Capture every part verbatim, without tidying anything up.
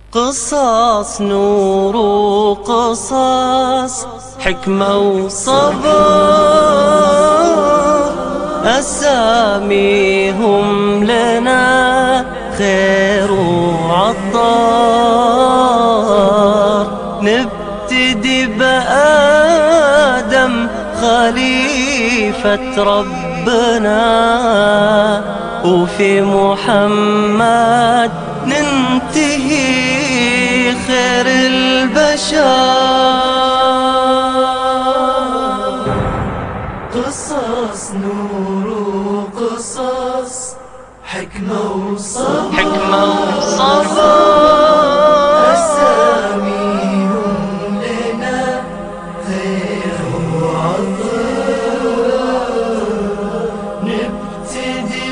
قصص نور وقصص حكمة وصبر، أساميهم لنا خير وعطار. نبتدي بآدم خليفة ربنا، وفي محمد ننتهي خير البشر. قصص نور وقصص حكمة وصبر، حكمة وصبر، أساميهم لنا خير وعطر. نبتدي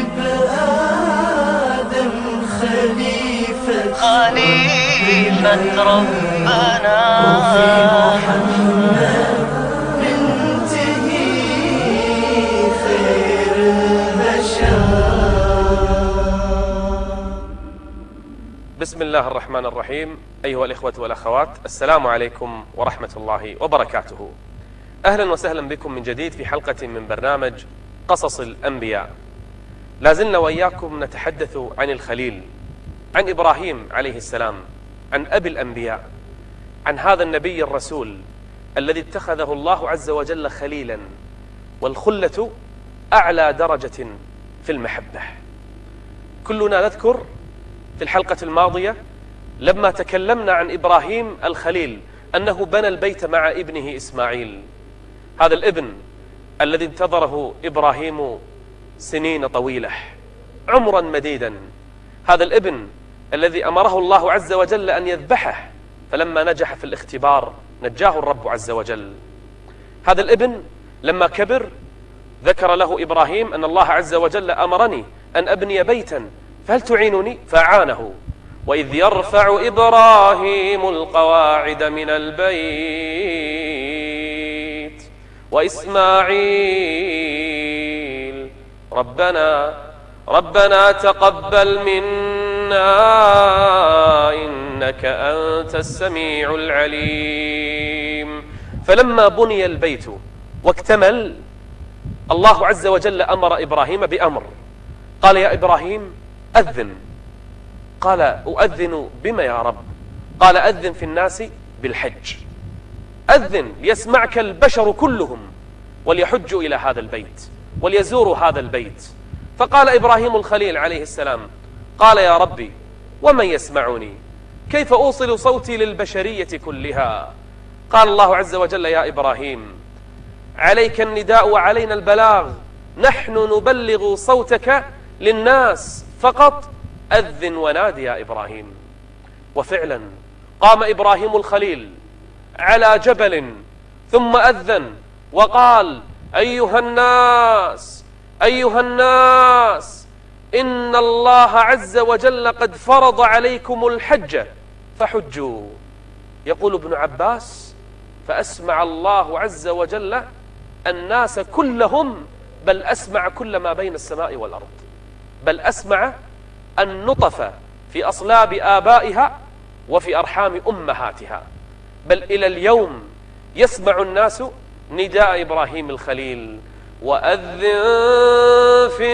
بآدم خليفة خليفة ربنا، وفي محمد ننتهي خير البشر. بسم الله الرحمن الرحيم. أيها الإخوة والأخوات، السلام عليكم ورحمة الله وبركاته. أهلا وسهلا بكم من جديد في حلقة من برنامج قصص الأنبياء. لازلنا وإياكم نتحدث عن الخليل، عن إبراهيم عليه السلام، عن أبي الأنبياء، عن هذا النبي الرسول الذي اتخذه الله عز وجل خليلا، والخلة أعلى درجة في المحبة. كلنا نذكر في الحلقة الماضية لما تكلمنا عن إبراهيم الخليل أنه بنى البيت مع ابنه إسماعيل، هذا الابن الذي انتظره إبراهيم سنين طويلة، عمرا مديدا، هذا الابن الذي أمره الله عز وجل أن يذبحه، فلما نجح في الاختبار نجاه الرب عز وجل. هذا الابن لما كبر ذكر له إبراهيم أن الله عز وجل أمرني أن أبني بيتا فهل تعينني؟ فأعانه. وإذ يرفع إبراهيم القواعد من البيت وإسماعيل ربنا ربنا تقبل منا إنك أنت السميع العليم. فلما بني البيت واكتمل، الله عز وجل أمر إبراهيم بأمر، قال يا إبراهيم أذن. قال أؤذن بما يا رب؟ قال أذن في الناس بالحج، أذن ليسمعك البشر كلهم وليحجوا إلى هذا البيت وليزوروا هذا البيت. فقال إبراهيم الخليل عليه السلام، قال يا ربي ومن يسمعني؟ كيف أوصل صوتي للبشرية كلها؟ قال الله عز وجل يا إبراهيم عليك النداء وعلينا البلاغ، نحن نبلغ صوتك للناس فقط، أذن ونادي يا إبراهيم. وفعلا قام إبراهيم الخليل على جبل ثم أذن وقال أيها الناس أيها الناس إن الله عز وجل قد فرض عليكم الحج فحجوا. يقول ابن عباس فأسمع الله عز وجل الناس كلهم، بل أسمع كل ما بين السماء والأرض، بل أسمع النطف في أصلاب آبائها وفي أرحام أمهاتها، بل إلى اليوم يسمع الناس نداء إبراهيم الخليل وأذن في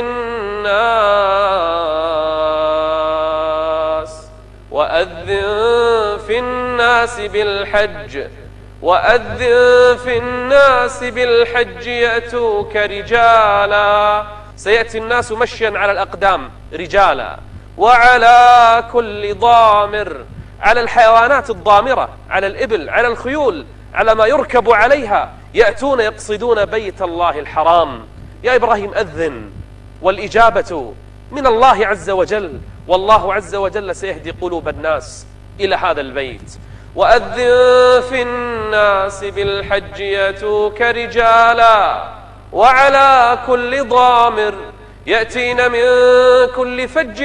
الناس وأذن في الناس بالحج وأذن في الناس بالحج يأتوك رجالا. سيأتي الناس مشيا على الأقدام رجالا، وعلى كل ضامر، على الحيوانات الضامرة، على الإبل، على الخيول، على ما يركب عليها، يأتون يقصدون بيت الله الحرام. يا إبراهيم أذن، والإجابة من الله عز وجل، والله عز وجل سيهدي قلوب الناس إلى هذا البيت. وأذن في الناس بالحج يأتوك رجالا وعلى كل ضامر يأتين من كل فج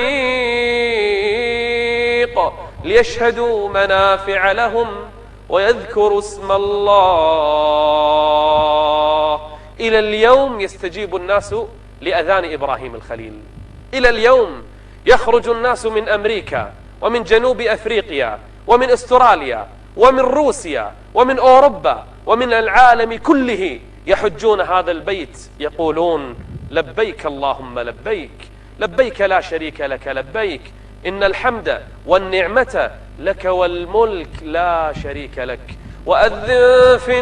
عميق ليشهدوا منافع لهم ويذكروا اسم الله. إلى اليوم يستجيب الناس لأذان إبراهيم الخليل، إلى اليوم يخرج الناس من أمريكا ومن جنوب أفريقيا ومن أستراليا ومن روسيا ومن أوروبا ومن العالم كله يحجون هذا البيت يقولون لبيك اللهم لبيك، لبيك لا شريك لك لبيك، إن الحمد والنعمة لك والملك لا شريك لك. وأذن في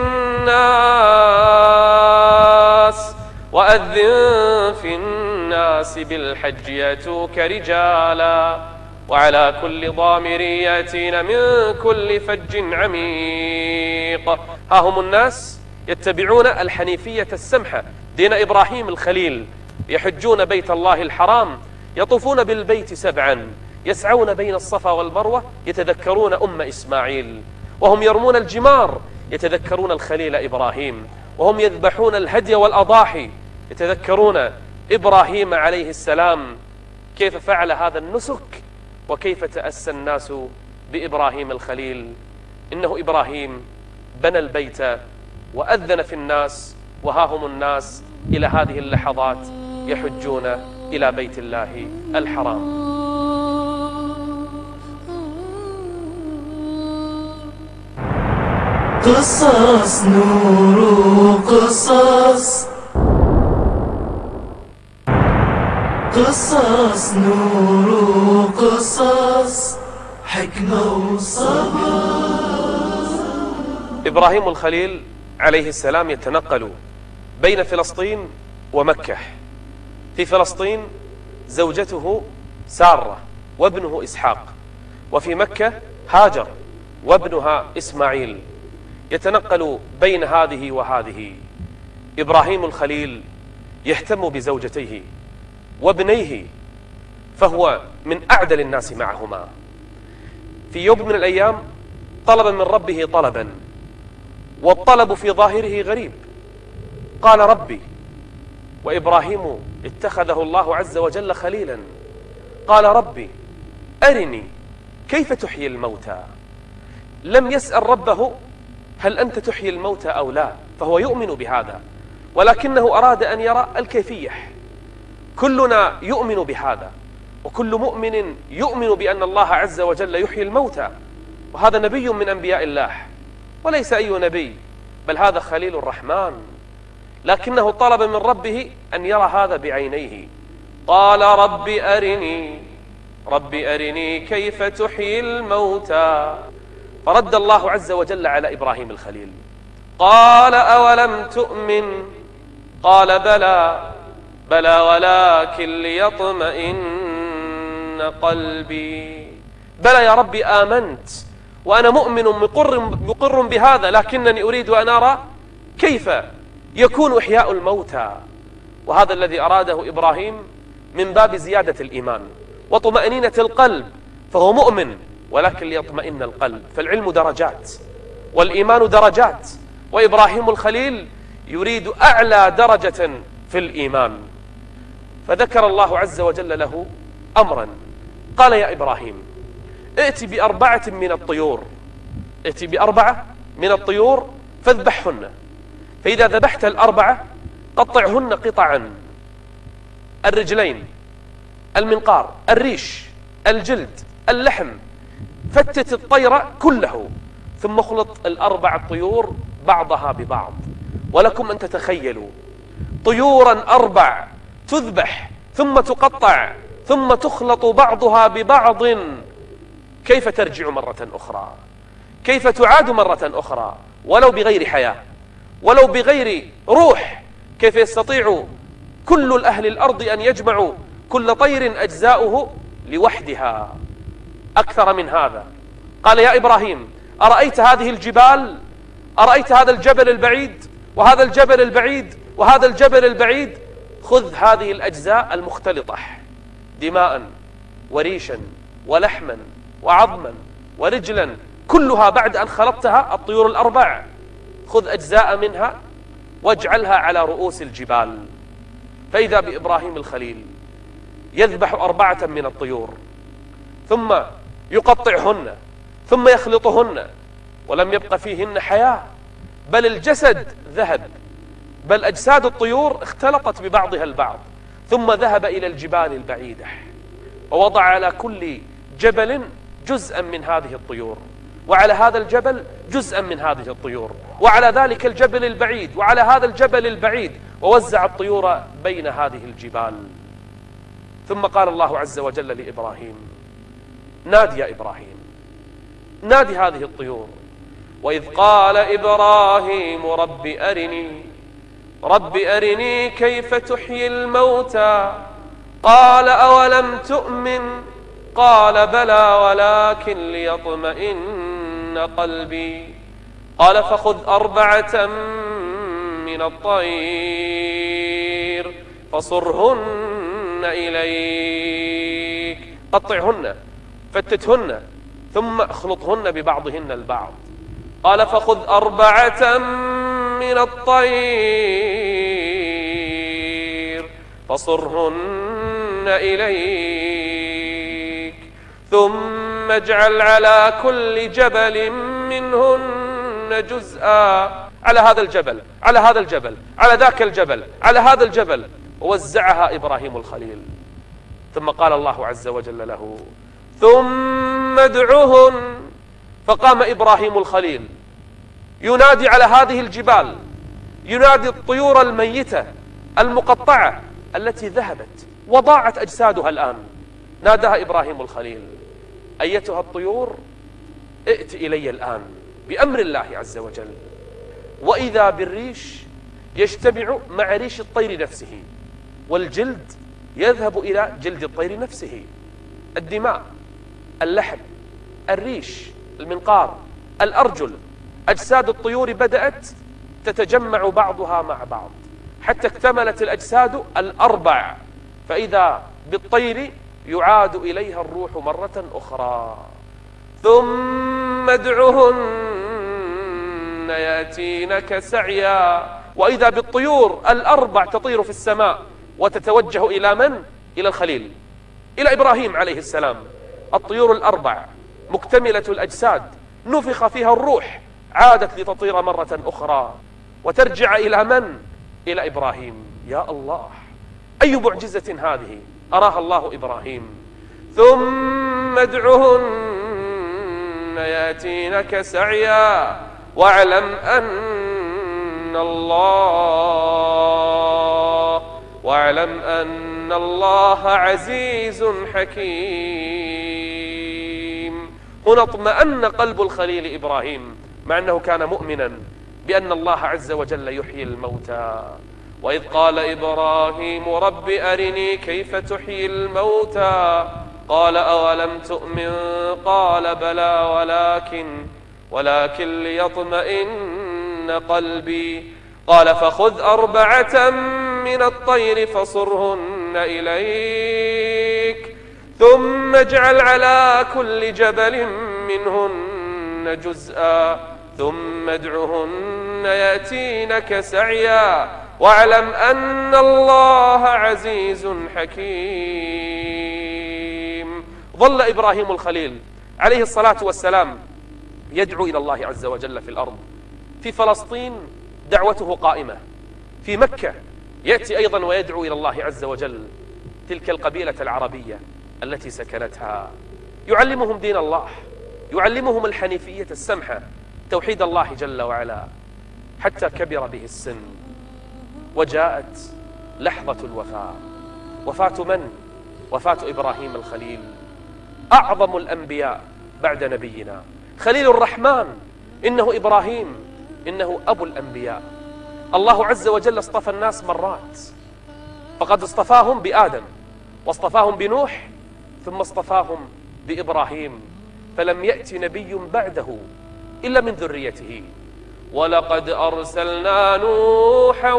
الناس وأذن في الناس بالحج يأتوك رجالا وعلى كل ضامر يأتين من كل فج عميق. ها هم الناس يتبعون الحنيفية السمحة دين إبراهيم الخليل، يحجون بيت الله الحرام، يطوفون بالبيت سبعا، يسعون بين الصفا والمروة، يتذكرون أم إسماعيل، وهم يرمون الجمار يتذكرون الخليل إبراهيم، وهم يذبحون الهدي والأضاحي يتذكرون إبراهيم عليه السلام كيف فعل هذا النسك وكيف تأسى الناس بإبراهيم الخليل. إنه إبراهيم بنى البيت وأذن في الناس، وها هم الناس إلى هذه اللحظات يحجون إلى بيت الله الحرام. قصص نور قصص قصص نور قصص حكمة وصبر. إبراهيم الخليل عليه السلام يتنقل بين فلسطين ومكة. في فلسطين زوجته سارة وابنه إسحاق، وفي مكة هاجر وابنها إسماعيل، يتنقل بين هذه وهذه. إبراهيم الخليل يهتم بزوجتيه وابنيه، فهو من أعدل الناس معهما. في يوم من الأيام طلب من ربه طلبا، والطلب في ظاهره غريب. قال ربي، وإبراهيم اتخذه الله عز وجل خليلا. قال ربي أرني كيف تحيي الموتى. لم يسأل ربه هل أنت تحيي الموتى أو لا، فهو يؤمن بهذا، ولكنه أراد أن يرى الكيفية. كلنا يؤمن بهذا، وكل مؤمن يؤمن بأن الله عز وجل يحيي الموتى، وهذا نبي من أنبياء الله، وليس أي نبي، بل هذا خليل الرحمن، لكنه طلب من ربه أن يرى هذا بعينيه. قال رب أرني رب أرني كيف تحيي الموتى. فرد الله عز وجل على إبراهيم الخليل قال أولم تؤمن؟ قال بلى بلى ولكن ليطمئن قلبي. بلى يا ربي آمنت وأنا مؤمن مقر, مقر بهذا، لكنني أريد أن أرى كيف يكون إحياء الموتى. وهذا الذي أراده إبراهيم من باب زيادة الإيمان وطمأنينة القلب، فهو مؤمن ولكن ليطمئن القلب. فالعلم درجات والإيمان درجات، وإبراهيم الخليل يريد أعلى درجة في الإيمان. فذكر الله عز وجل له أمرا، قال يا إبراهيم ائت بأربعة من الطيور، ائت بأربعة من الطيور فاذبحهن، فإذا ذبحت الأربعة قطعهن قطعا، الرجلين، المنقار، الريش، الجلد، اللحم، فتت الطير كله، ثم اخلط الأربع الطيور بعضها ببعض. ولكم أن تتخيلوا طيورا أربع تذبح ثم تقطع ثم تخلط بعضها ببعض، كيف ترجع مرة أخرى، كيف تعاد مرة أخرى، ولو بغير حياة، ولو بغير روح. كيف يستطيع كل الأهل الأرض أن يجمعوا كل طير أجزاؤه لوحدها؟ أكثر من هذا. قال يا إبراهيم أرأيت هذه الجبال؟ أرأيت هذا الجبل البعيد وهذا الجبل البعيد وهذا الجبل البعيد؟ خذ هذه الأجزاء المختلطة، دماء وريشا ولحما وعظما ورجلا، كلها بعد أن خلطتها الطيور الأربع، خذ أجزاء منها واجعلها على رؤوس الجبال. فإذا بإبراهيم الخليل يذبح أربعة من الطيور ثم يقطعهن ثم يخلطهن، ولم يبق فيهن حياة، بل الجسد ذهب، بل أجساد الطيور اختلطت ببعضها البعض. ثم ذهب إلى الجبال البعيدة ووضع على كل جبل جزءا من هذه الطيور، وعلى هذا الجبل جزءا من هذه الطيور، وعلى ذلك الجبل البعيد، وعلى هذا الجبل البعيد، ووزع الطيور بين هذه الجبال. ثم قال الله عز وجل لإبراهيم: نادي يا إبراهيم، نادي هذه الطيور. وإذ قال إبراهيم رب أرني رب أرني كيف تحيي الموتى قال أولم تؤمن قال بلى ولكن ليطمئن قلبي قال فخذ أربعة من الطير فصرهن إليك، قطعهن فتتهن ثم اخلطهن ببعضهن البعض. قال فخذ أربعة من الطير فصرهن إليك ثم اجعل على كل جبل منهن جزءا، على هذا الجبل، على هذا الجبل، على ذاك الجبل، على هذا الجبل. ووزعها إبراهيم الخليل. ثم قال الله عز وجل له: ثم ادعهن. فقام إبراهيم الخليل ينادي على هذه الجبال، ينادي الطيور الميتة المقطعة التي ذهبت وضاعت أجسادها الآن. ناداها إبراهيم الخليل: أيتها الطيور ائت إلي الآن بأمر الله عز وجل. وإذا بالريش يجتمع مع ريش الطير نفسه، والجلد يذهب إلى جلد الطير نفسه، الدماء، اللحم، الريش، المنقار، الأرجل، أجساد الطيور بدأت تتجمع بعضها مع بعض حتى اكتملت الأجساد الأربع، فإذا بالطير يعاد إليها الروح مرة أخرى. ثم ادعهن يأتينك سعيا. وإذا بالطيور الأربع تطير في السماء وتتوجه إلى من؟ إلى الخليل، إلى إبراهيم عليه السلام. الطيور الأربع مكتملة الأجساد نفخ فيها الروح، عادت لتطير مرة أخرى وترجع إلى من؟ إلى إبراهيم. يا الله، أي معجزة هذه أراها الله إبراهيم. ثم ادعهن يأتينك سعيا واعلم أن الله واعلم أن الله عزيز حكيم. هنا اطمأن قلب الخليل إبراهيم، مع أنه كان مؤمنا بأن الله عز وجل يحيي الموتى. وإذ قال إبراهيم رب أرني كيف تحيي الموتى قال أولم تؤمن قال بلى ولكن ولكن ليطمئن قلبي قال فخذ أربعة من الطير فصرهن إليك ثم اجعل على كل جبل منهن جزءا ثم ادعهن يأتينك سعيا واعلم أن الله عزيز حكيم. ظل إبراهيم الخليل عليه الصلاة والسلام يدعو إلى الله عز وجل في الأرض. في فلسطين دعوته قائمة، في مكة يأتي أيضا ويدعو إلى الله عز وجل تلك القبيلة العربية التي سكنتها، يعلمهم دين الله، يعلمهم الحنيفية السمحة، توحيد الله جل وعلا، حتى كبر به السن وجاءت لحظة الوفاة. وفاة من؟ وفاة إبراهيم الخليل، أعظم الأنبياء بعد نبينا، خليل الرحمن. إنه إبراهيم، إنه أبو الأنبياء. الله عز وجل اصطفى الناس مرات، فقد اصطفاهم بآدم، واصطفاهم بنوح، ثم اصطفاهم بإبراهيم، فلم يأتي نبي بعده إلا من ذريته. ولقد أرسلنا نوحا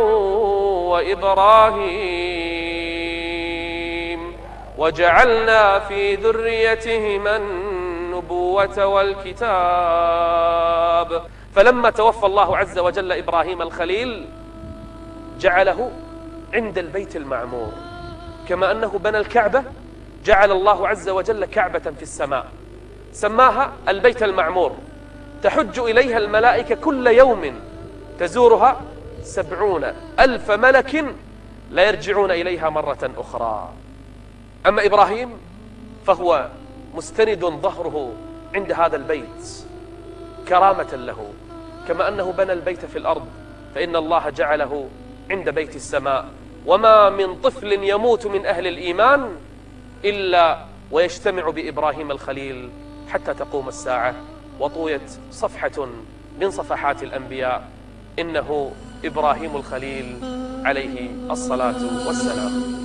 وإبراهيم وجعلنا في ذريتهما النبوة والكتاب. فلما توفى الله عز وجل إبراهيم الخليل جعله عند البيت المعمور، كما أنه بنى الكعبة جعل الله عز وجل كعبة في السماء سماها البيت المعمور، تحج إليها الملائكة كل يوم، تزورها سبعون ألف ملك لا يرجعون إليها مرة أخرى. أما إبراهيم فهو مستند ظهره عند هذا البيت كرامة له، كما أنه بنى البيت في الأرض فإن الله جعله عند بيت السماء. وما من طفل يموت من أهل الإيمان إلا ويجتمع بإبراهيم الخليل حتى تقوم الساعة وطويت صفحة من صفحات الأنبياء إنه إبراهيم الخليل عليه الصلاة والسلام.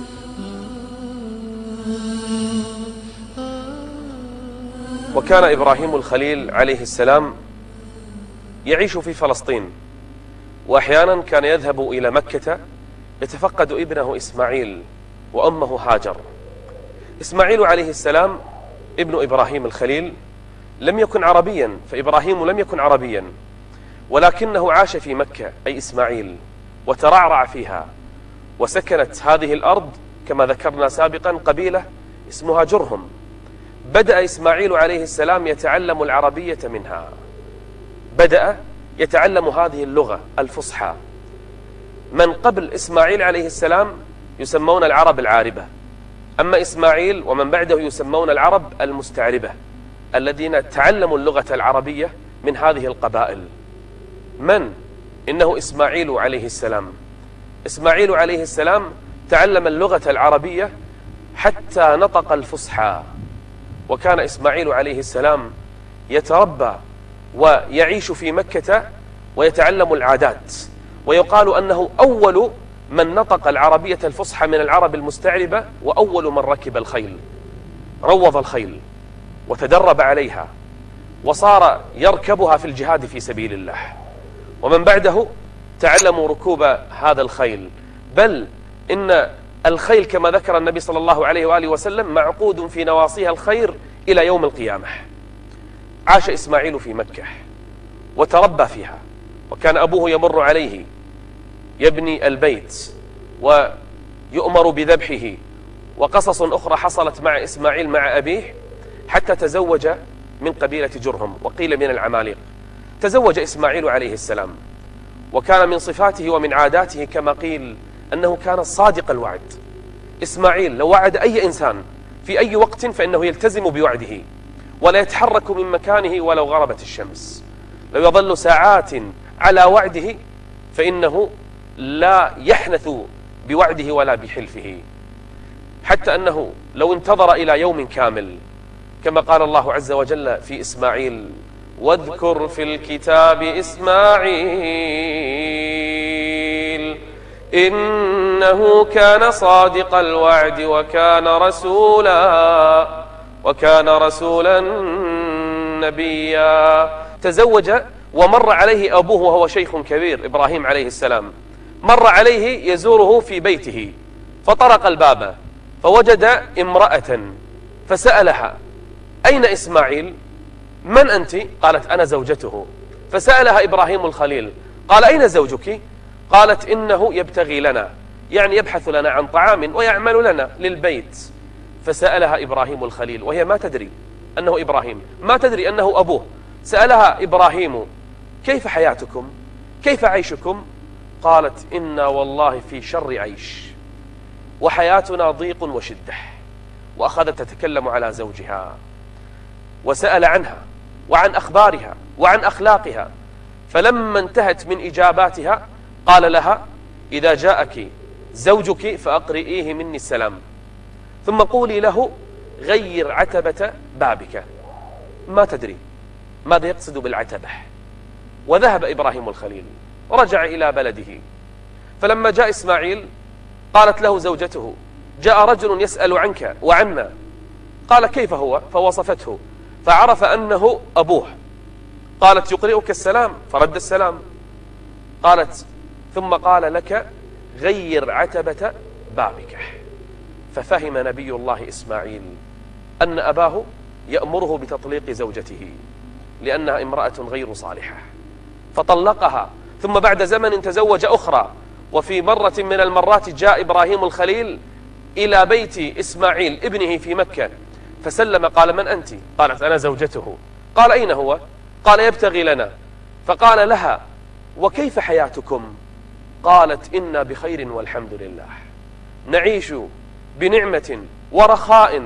وكان إبراهيم الخليل عليه السلام يعيش في فلسطين، وأحيانا كان يذهب إلى مكة يتفقد ابنه إسماعيل وأمه هاجر. إسماعيل عليه السلام ابن إبراهيم الخليل لم يكن عربيا، فإبراهيم لم يكن عربيا، ولكنه عاش في مكة أي إسماعيل وترعرع فيها، وسكنت هذه الأرض كما ذكرنا سابقا قبيلة اسمها جرهم. بدأ إسماعيل عليه السلام يتعلم العربية منها، بدأ يتعلم هذه اللغة الفصحى. من قبل إسماعيل عليه السلام يسمون العرب العاربة، أما إسماعيل ومن بعده يسمون العرب المستعربة، الذين تعلموا اللغة العربية من هذه القبائل. من؟ إنه إسماعيل عليه السلام. إسماعيل عليه السلام تعلم اللغة العربية حتى نطق الفصحى. وكان إسماعيل عليه السلام يتربى ويعيش في مكة ويتعلم العادات، ويقال أنه أول من نطق العربية الفصحى من العرب المستعربة، وأول من ركب الخيل، روض الخيل وتدرب عليها وصار يركبها في الجهاد في سبيل الله. ومن بعده تعلموا ركوب هذا الخيل، بل إن الخيل كما ذكر النبي صلى الله عليه وآله وسلم معقود في نواصيها الخير إلى يوم القيامة. عاش إسماعيل في مكة وتربى فيها، وكان أبوه يمر عليه يبني البيت ويؤمر بذبحه. وقصص أخرى حصلت مع إسماعيل مع أبيه حتى تزوج من قبيلة جرهم، وقيل من العماليق. تزوج إسماعيل عليه السلام، وكان من صفاته ومن عاداته كما قيل أنه كان صادق الوعد. إسماعيل لو وعد أي إنسان في أي وقت فإنه يلتزم بوعده ولا يتحرك من مكانه ولو غربت الشمس. لو يظل ساعات على وعده فإنه لا يحنث بوعده ولا بحلفه، حتى أنه لو انتظر إلى يوم كامل كما قال الله عز وجل في إسماعيل: واذكر في الكتاب إسماعيل إنه كان صادق الوعد وكان رسولا وكان رسولا نبيا. تزوج ومر عليه أبوه وهو شيخ كبير إبراهيم عليه السلام، مر عليه يزوره في بيته فطرق الباب فوجد امرأة فسألها: أين إسماعيل؟ من أنت؟ قالت: أنا زوجته. فسألها إبراهيم الخليل قال: أين زوجك؟ قالت: إنه يبتغي لنا، يعني يبحث لنا عن طعام ويعمل لنا للبيت. فسألها إبراهيم الخليل وهي ما تدري أنه إبراهيم، ما تدري أنه أبوه. سألها إبراهيم: كيف حياتكم؟ كيف عيشكم؟ قالت: إنا والله في شر عيش وحياتنا ضيق وشدة. وأخذت تتكلم على زوجها وسأل عنها وعن أخبارها وعن أخلاقها. فلما انتهت من إجاباتها قال لها: إذا جاءك زوجك فأقرئيه مني السلام، ثم قولي له غير عتبة بابك. ما تدري ماذا يقصد بالعتبة. وذهب إبراهيم الخليل ورجع إلى بلده. فلما جاء إسماعيل قالت له زوجته: جاء رجل يسأل عنك وعنا. قال: كيف هو؟ فوصفته فعرف أنه أبوه. قالت: يقرئك السلام؟ فرد السلام. قالت: ثم قال لك غير عتبة بابك. ففهم نبي الله إسماعيل أن أباه يأمره بتطليق زوجته لأنها امرأة غير صالحة، فطلقها. ثم بعد زمن تزوج أخرى، وفي مرة من المرات جاء إبراهيم الخليل إلى بيت إسماعيل ابنه في مكة فسلم. قال: من أنت؟ قالت: أنا زوجته. قال: أين هو؟ قال: يبتغي لنا. فقال لها: وكيف حياتكم؟ قالت: إنا بخير والحمد لله، نعيش بنعمة ورخاء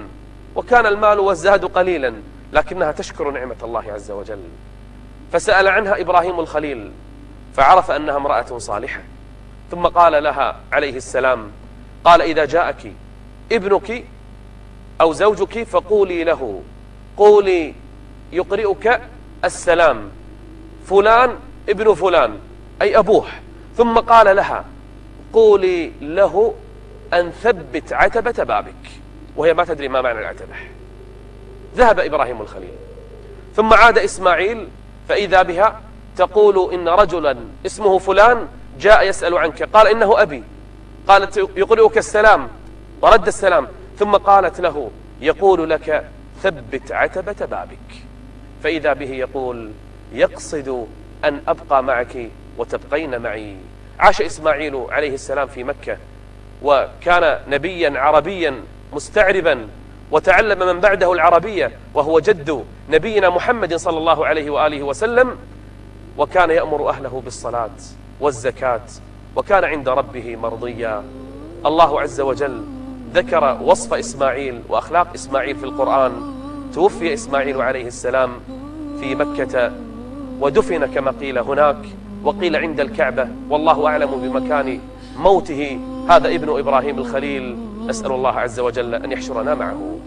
وكان المال والزاد قليلا، لكنها تشكر نعمة الله عز وجل. فسأل عنها إبراهيم الخليل فعرف أنها امرأة صالحة، ثم قال لها عليه السلام، قال: إذا جاءك ابنك أو زوجك فقولي له، قولي يقرئك السلام فلان ابن فلان، أي أبوه. ثم قال لها: قولي له أن ثبت عتبة بابك، وهي ما تدري ما معنى العتبة. ذهب إبراهيم الخليل، ثم عاد إسماعيل فإذا بها تقول: إن رجلا اسمه فلان جاء يسأل عنك، قال: إنه أبي. قالت: يقرئك السلام، ورد السلام. ثم قالت له: يقول لك ثبت عتبة بابك. فإذا به يقول: يقصد أن أبقى معك وتبقين معي. عاش إسماعيل عليه السلام في مكة، وكان نبيا عربيا مستعربا، وتعلم من بعده العربية، وهو جد نبينا محمد صلى الله عليه وآله وسلم، وكان يأمر أهله بالصلاة والزكاة، وكان عند ربه مرضيا. الله عز وجل ذكر وصف إسماعيل وأخلاق إسماعيل في القرآن. توفي إسماعيل عليه السلام في مكة، ودفن كما قيل هناك، وقيل عند الكعبة، والله أعلم بمكان موته هذا ابن إبراهيم الخليل. أسأل الله عز وجل أن يحشرنا معه.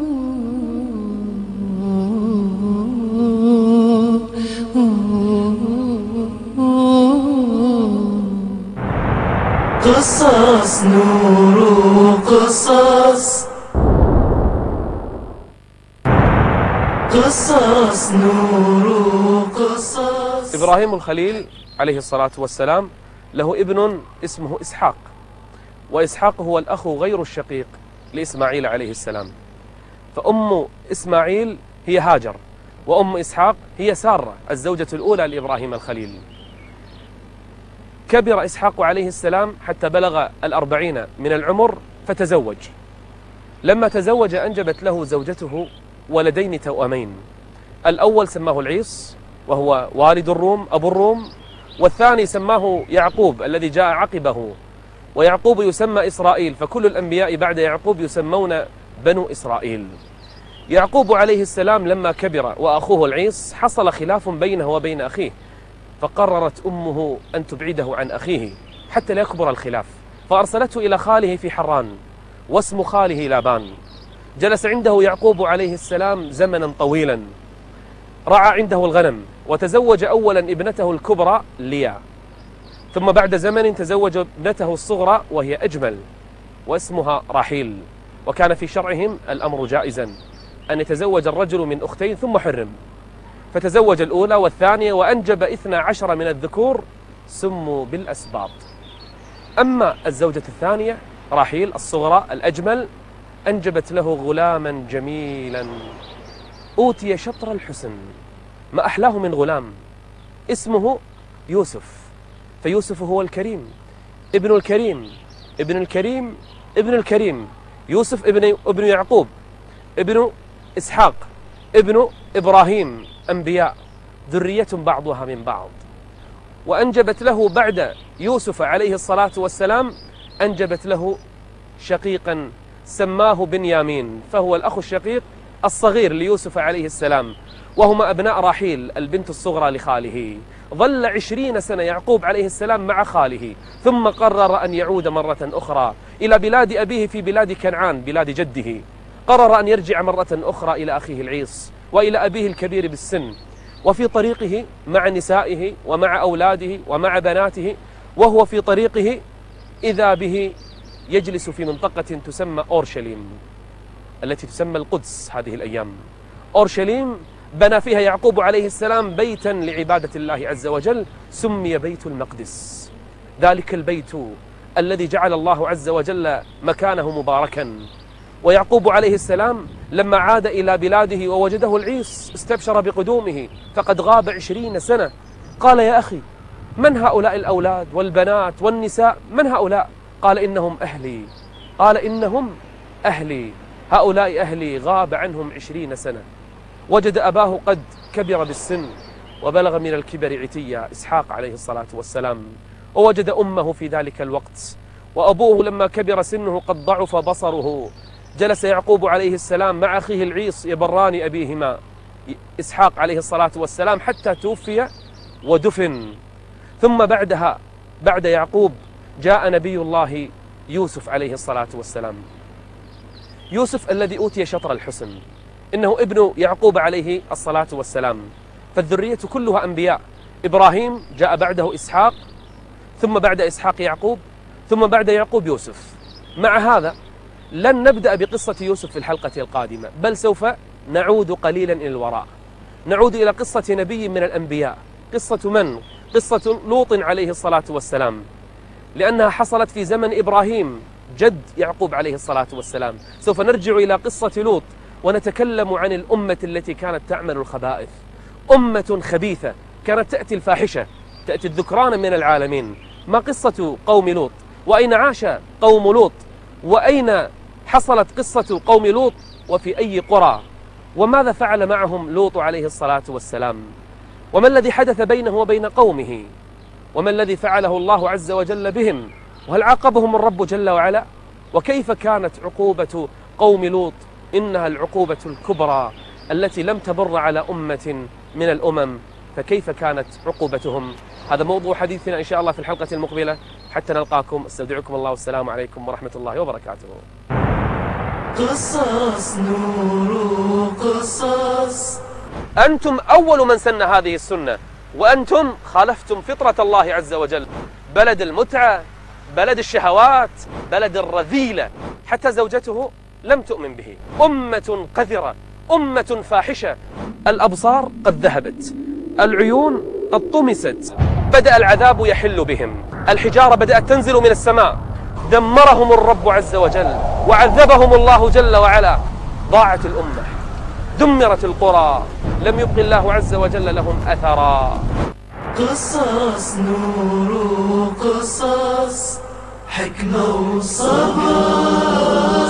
قصص نور قصص، قصص نور قصص. إبراهيم الخليل عليه الصلاة والسلام له ابن اسمه إسحاق، وإسحاق هو الأخ غير الشقيق لإسماعيل عليه السلام. فأم إسماعيل هي هاجر، وأم إسحاق هي سارة الزوجة الأولى لإبراهيم الخليل. كبر إسحاق عليه السلام حتى بلغ الأربعين من العمر فتزوج. لما تزوج أنجبت له زوجته ولدين توأمين، الأول سماه العيص وهو والد الروم أبو الروم، والثاني سماه يعقوب الذي جاء عقبه، ويعقوب يسمى إسرائيل، فكل الأنبياء بعد يعقوب يسمون بنو إسرائيل. يعقوب عليه السلام لما كبر وأخوه العيص حصل خلاف بينه وبين أخيه، فقررت أمه أن تبعده عن أخيه حتى لا يكبر الخلاف، فأرسلته إلى خاله في حران، واسم خاله لابان. جلس عنده يعقوب عليه السلام زمنا طويلا، رعى عنده الغنم، وتزوج أولا ابنته الكبرى ليا، ثم بعد زمن تزوج ابنته الصغرى وهي أجمل واسمها راحيل. وكان في شرعهم الأمر جائزا أن يتزوج الرجل من أختين ثم حرم، فتزوج الأولى والثانية وأنجب اثنى عشر من الذكور سموا بالأسباط. أما الزوجة الثانية راحيل الصغرى الأجمل أنجبت له غلاما جميلا أوتي شطر الحسن، ما أحلاه من غلام، اسمه يوسف. فيوسف هو الكريم، ابن الكريم، ابن الكريم، ابن الكريم. يوسف ابن ابن يعقوب، ابن إسحاق، ابن إبراهيم، أنبياء، ذرية بعضها من بعض. وأنجبت له بعد يوسف عليه الصلاة والسلام أنجبت له شقيقا سماه بنيامين، فهو الأخ الشقيق الصغير ليوسف عليه السلام، وهما أبناء راحيل البنت الصغرى لخاله. ظل عشرين سنة يعقوب عليه السلام مع خاله، ثم قرر أن يعود مرة أخرى إلى بلاد أبيه في بلاد كنعان بلاد جده. قرر أن يرجع مرة أخرى إلى أخيه العيص وإلى أبيه الكبير بالسن. وفي طريقه مع نسائه ومع أولاده ومع بناته، وهو في طريقه إذا به يجلس في منطقة تسمى أورشليم التي تسمى القدس هذه الأيام. أورشليم بنى فيها يعقوب عليه السلام بيتا لعبادة الله عز وجل سمي بيت المقدس، ذلك البيت الذي جعل الله عز وجل مكانه مباركا. ويعقوب عليه السلام لما عاد إلى بلاده ووجده العيص استبشر بقدومه، فقد غاب عشرين سنة. قال: يا أخي، من هؤلاء الأولاد والبنات والنساء؟ من هؤلاء؟ قال: إنهم أهلي. قال: إنهم أهلي، هؤلاء أهلي، غاب عنهم عشرين سنة. وجد أباه قد كبر بالسن وبلغ من الكبر عتيا، إسحاق عليه الصلاة والسلام، ووجد أمه في ذلك الوقت، وأبوه لما كبر سنه قد ضعف بصره، جلس يعقوب عليه السلام مع أخيه العيص يبران أبيهما إسحاق عليه الصلاة والسلام حتى توفي ودفن. ثم بعدها بعد يعقوب جاء نبي الله يوسف عليه الصلاة والسلام. يوسف الذي أوتي شطر الحسن، إنه ابن يعقوب عليه الصلاة والسلام، فالذرية كلها أنبياء. إبراهيم جاء بعده إسحاق، ثم بعد إسحاق يعقوب، ثم بعد يعقوب يوسف. مع هذا لن نبدأ بقصة يوسف في الحلقة القادمة، بل سوف نعود قليلا إلى الوراء، نعود إلى قصة نبي من الأنبياء. قصة من؟ قصة لوط عليه الصلاة والسلام، لأنها حصلت في زمن إبراهيم جد يعقوب عليه الصلاة والسلام. سوف نرجع إلى قصة لوط ونتكلم عن الأمة التي كانت تعمل الخبائث، أمة خبيثة كانت تأتي الفاحشة، تأتي الذكران من العالمين. ما قصة قوم لوط؟ وأين عاش قوم لوط؟ وأين حصلت قصة قوم لوط؟ وفي أي قرى؟ وماذا فعل معهم لوط عليه الصلاة والسلام؟ وما الذي حدث بينه وبين قومه؟ وما الذي فعله الله عز وجل بهم؟ وهل عاقبهم الرب جل وعلا؟ وكيف كانت عقوبة قوم لوط؟ إنها العقوبة الكبرى التي لم تمر على أمة من الأمم، فكيف كانت عقوبتهم؟ هذا موضوع حديثنا إن شاء الله في الحلقة المقبلة. حتى نلقاكم، استودعكم الله والسلام عليكم ورحمة الله وبركاته. قصص نور قصص. أنتم أول من سن هذه السنة، وأنتم خالفتم فطرة الله عز وجل. بلد المتعة، بلد الشهوات، بلد الرذيلة، حتى زوجته لم تؤمن به. أمة قذرة، أمة فاحشة. الأبصار قد ذهبت، العيون قد طمست، بدأ العذاب يحل بهم، الحجارة بدأت تنزل من السماء، دمرهم الرب عز وجل وعذبهم الله جل وعلا. ضاعت الأمة، دمرت القرى، لم يبق الله عز وجل لهم أثرا. قصص نور قصص، حكمة وصبر،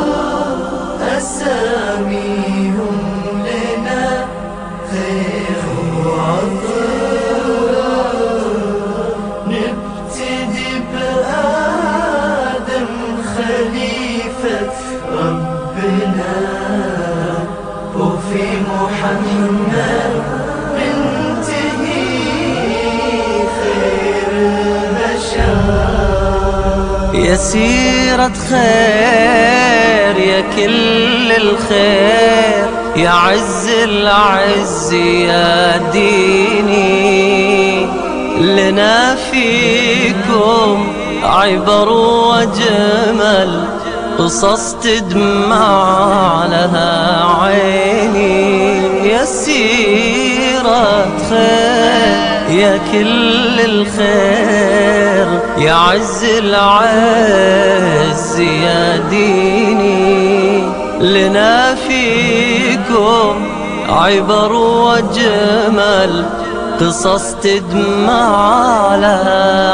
أساميهم لنا خير وعطر. نبتدي بآدم خليفة ربنا، وفي محمد منتهي خير البشر. يا سيرة خير يا كل الخير، يا عز العز يا ديني، لنا فيكم عبر وجمل، قصص تدمع لها عيني. يا سيرة خير يا كل الخير، يا عز العز يا ديني، لنا فيكم عبر وجمل، قصص تدمع لها